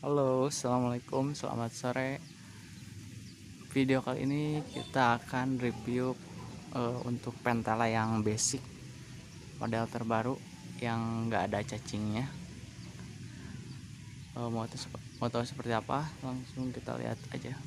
Halo, assalamualaikum, selamat sore. Video kali ini kita akan review untuk Pentala yang basic, model terbaru yang nggak ada cacingnya. Mau tahu seperti apa? Langsung kita lihat aja.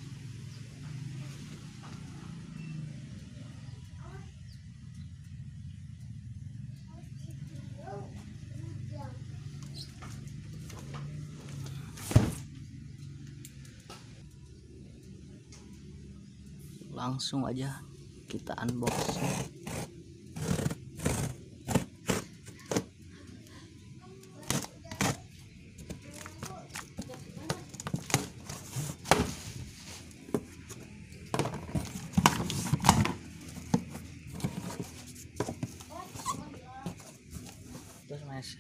Langsung aja kita unboxing. Terus mas,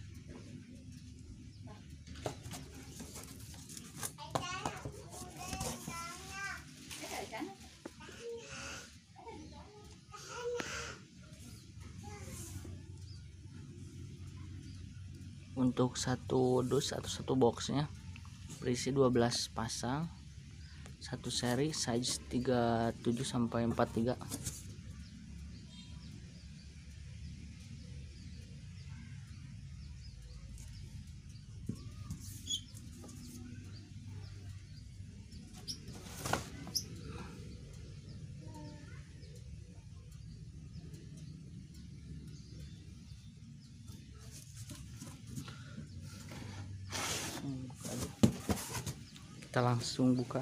untuk satu dus atau satu boxnya berisi 12 pasang, satu seri size 37 sampai 43. Kita langsung buka.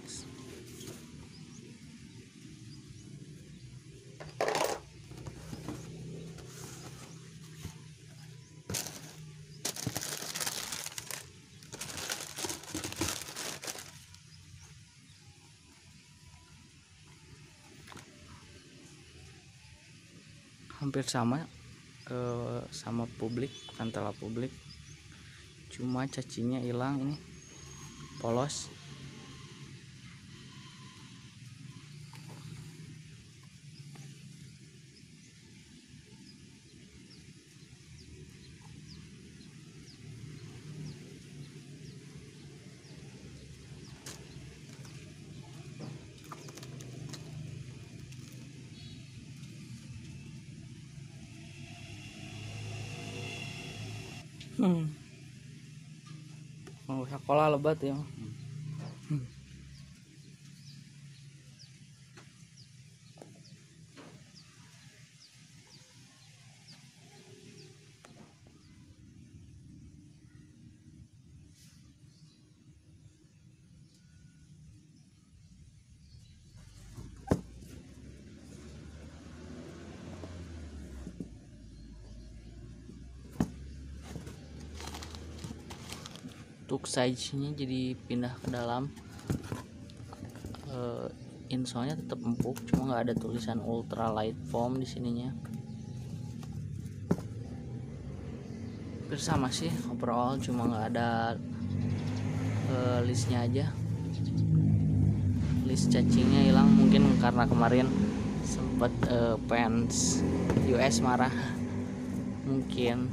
Hampir sama sama publik, Pentala publik, cuma cacingnya hilang, ini polos. Mau sekolah lebat ya. Untuk size-nya jadi pindah ke dalam, insolnya tetap empuk, cuma nggak ada tulisan ultra light foam di sininya. Bersama sih overall, cuma nggak ada listnya aja. List cacingnya hilang, mungkin karena kemarin sempat fans US marah mungkin.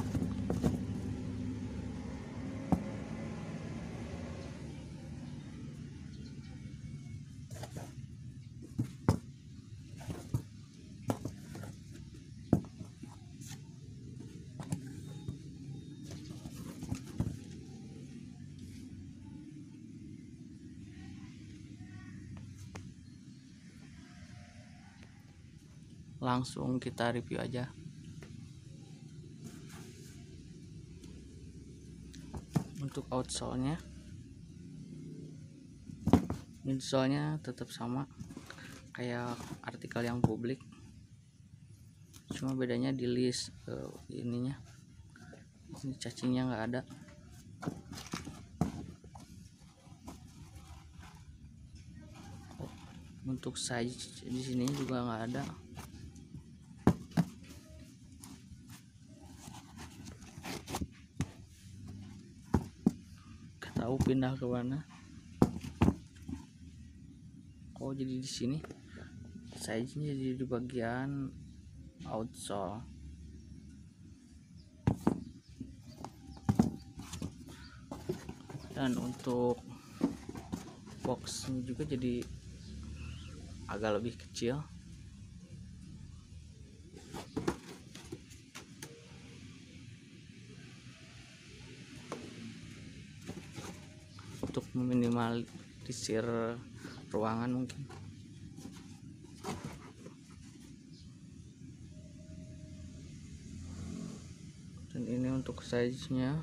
Langsung kita review aja. Untuk outsole-nya, midsole-nya tetap sama kayak artikel yang publik, cuma bedanya di list ininya, ini cacingnya nggak ada. Untuk size di sini juga nggak ada. Tahu pindah ke mana? Oh, jadi di sini size-nya jadi di bagian outsole. Dan untuk boxnya juga jadi agak lebih kecil. Untuk meminimalisir ruangan mungkin. Dan ini untuk size nya,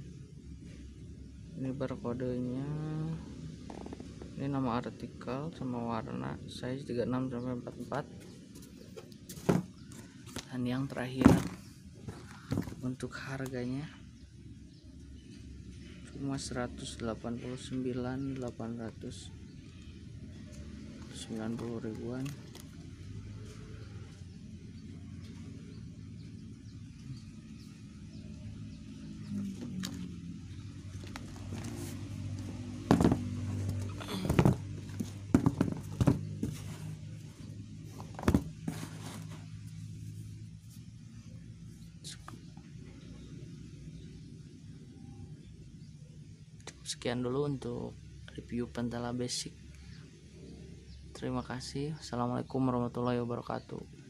ini barcode-nya, ini nama artikel sama warna, size 36-44. Dan yang terakhir untuk harganya cuma 189.890 ribuan. Sekian dulu untuk review Pentala basic. Terima kasih. Assalamualaikum warahmatullahi wabarakatuh.